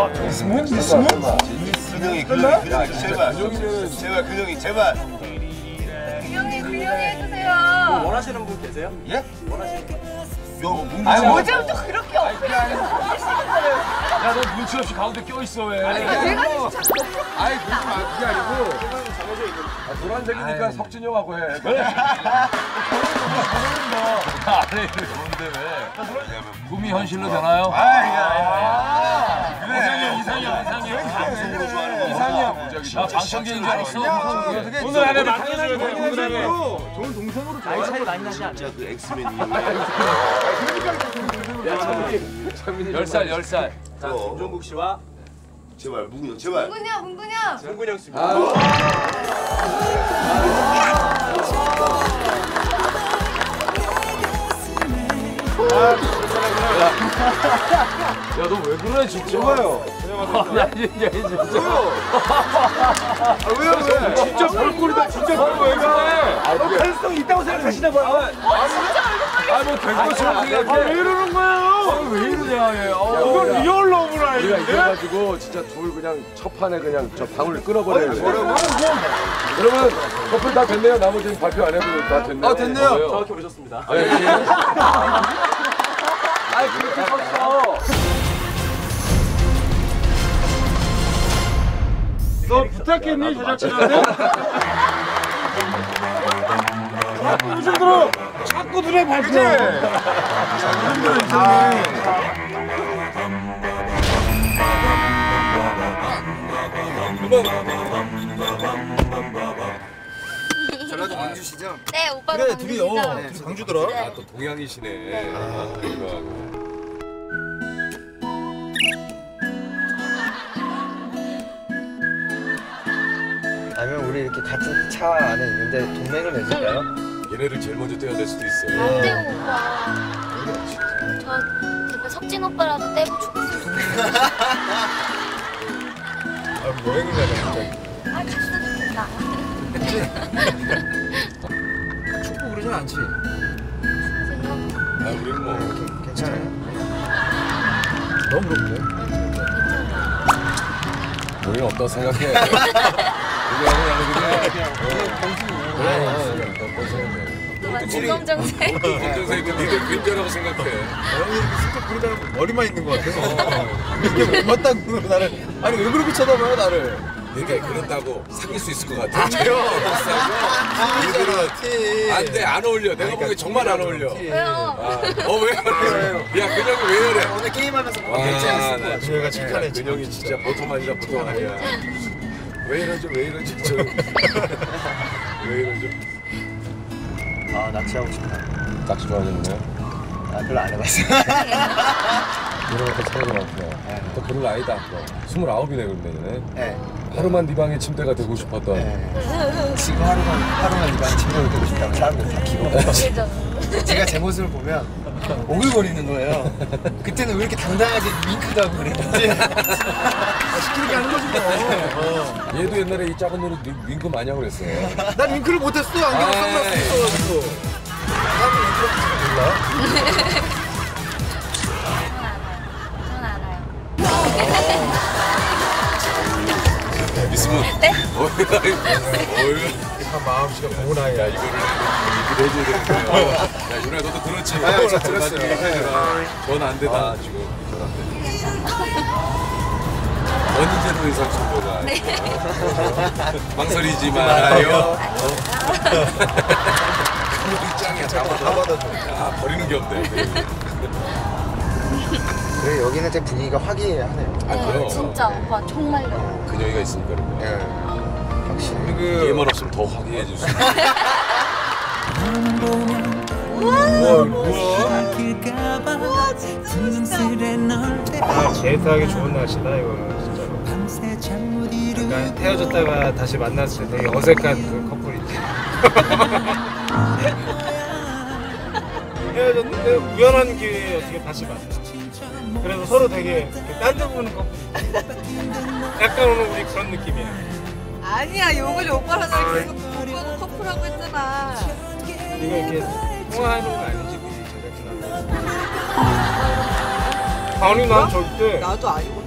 근영이 제발 근영이 제발. 근영이 해주세요. 원하시는 분 계세요? 예? 원하시는 분? 어제부터 그렇게 어필을 야, 너 눈치 없이 가운데 껴있어, 왜? 내가 진짜 아이, 그게 아니고. 노란색이니까 석진이 형하고 해. 그래. 아니, 좋은데 왜? 꿈이 현실로 되나요? 이상형. 방송으로 좋아하는 거. 이상형. 나 방청객인 줄 알았어. 오늘 안에 만나줘야 돼. 오늘 안에. 좋은 동생으로 나이 차이 많이 나지 않냐? 진짜 그 엑스맨이. 10살. 자, 김종국 씨와 제발 문근영 제발. 문근영. 문근영 씨입니다. 야, 너 왜 그래, 진짜? 좋아요. 나 진짜. 왜요? 진짜 별꼴이다, 진짜 별꼴. 가능성 있다고 생각하시나 봐요. 뭐 된 것처럼 생각해. 왜 이러는 거예요? 왜 이러냐, 얘. 이건 리얼 러브라 우리가 이건데? 이래가지고 진짜 둘 그냥 첫 판에 그냥 저 방울 끊어버려야 돼. 그러면 커플 다 됐네요. 나머지는 발표 안 해도 다 됐네요. 아, 됐네요. 정확히 오셨습니다. 아니, 그렇게 컸어. 너 부탁했니 제작진한테? 요즘 들어 자꾸 들어 발표. 전라도 광주시죠? 네, 오빠도 그래 둘이 광주더라. 네. 또 동양이시네. 아니면 우리 이렇게 같은 차 안에 있는데 동맹을 맺을까요? 얘네를 제일 먼저 떼야 될 수도 있어. 안 떼고 오빠. 저 제발 석진 오빠라도 떼고 죽었으면 좋겠어. 여행을 가자 갑자기. 갔으면 좋겠다. 축구 그러진 않지? 우리는 뭐 괜찮아요? 너무 그렇고. 우리는 어떠 생각해? 공정정색. 검정색이 니들 괜찮다고 생각해. 진짜 그러다 머리만 있는 것 같아. 이렇게 못맞다고 나를. 아니 왜 그렇게 쳐다봐요 나를? 그러니까 그런다고 사귈 수 있을 것 같아. 니들은 안돼 안 어울려. 내가 보기엔 정말 안 어울려. 왜요? 왜 그래? 야 근영이 왜 그래? 오늘 게임하면서 괜찮았을 것 같아. 저희가 착하네. 근영이 진짜 보통 아니라 보통 아니야. 왜 이러죠? 왜 이러죠? 아 낚시하고 싶다. 낚시 좋아하는데? 별로 안 해봤어. 이런 것도 차이가 많구나. 또 그런 거 아니다. 29이네 그러면. 네. 하루만 네 방에 침대가 되고 싶었던. 지금 하루만 이방 친구를 되고 싶다고 사람들 다 기고. 제가 제 모습을 보면 오글거리는 거예요. 그때는 왜 이렇게 당당하게 윙크도 하고 그랬는지. 시키게 하는 거지 뭐. 얘도 옛날에 이 작은 노래 윙크 많이 하고 그랬어. 난 윙크를 못했어. 안경 선글라스 있어가지고. 나는 윙크를 몰라. 전 알아요. 있으면. 네? 참 마음씨가 고운 아이야. 야 이거를 해줘야 되는 거야. 야 유라 너도 들었지? 저 들었어요. 전안 되다 지금. 전 안 돼. 언제도 의상 선보가. 망설이지 말아요. 짱이야 잡아도 줘. 버리는 게 없네. 그래 여기는 되게 분위기가 화기애애하네요. 그럼. 진짜 오빠 정말요. 근영이가 있으니까 그런 거야. 확실히. 얘만 없으면 더 화기애애해질 수 있어. 우와 진짜 멋있다. 데이트하기 좋은 날씨다 이거는 진짜로. 약간 헤어졌다가 다시 만났을 때 되게 어색한 그 커플이지. 헤어졌는데 우연한 기회에 어떻게 다시 만나. 그래서 서로 되게 딴데 보는 커플. 약간 오늘 우리 그런 느낌이야. 아니야 요걸 오빠랑 나 계속 보고 커플하고 했잖아. 네가 이렇게 통화하는 거 아니지 우리 제작진하고. 아니 난 절대. 나도 아니고